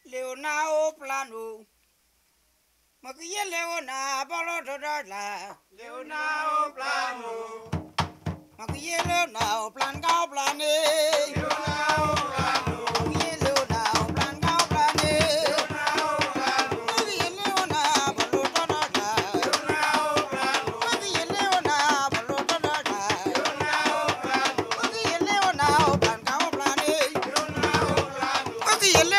Léonar-O Plan-O. Maquille Léonar, Bolo de la Léonar-O Plan-O. Maquille Léonar, Plan-O Plané. Léonar-O Plan-O. Maquille Léonar, Plan-O Plané. Léonar-O Plan-O. Maquille Léonar, Bolo de la Léonar-O Plan-O. Maquille Léonar, Bolo de la Léonar-O Plan-O. Maquille Léonar, Plan-O Plané. Léonar-O Plan-O. Maquille